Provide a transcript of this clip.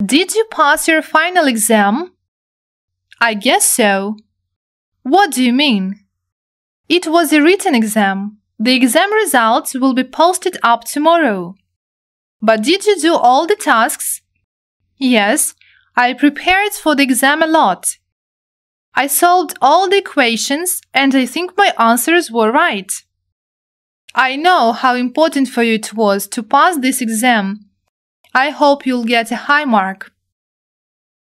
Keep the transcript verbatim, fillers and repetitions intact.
Did you pass your final exam? I guess so. What do you mean? It was a written exam. The exam results will be posted up tomorrow. But did you do all the tasks? Yes, I prepared for the exam a lot. I solved all the equations and I think my answers were right. I know how important for you it was to pass this exam. I hope you'll get a high mark.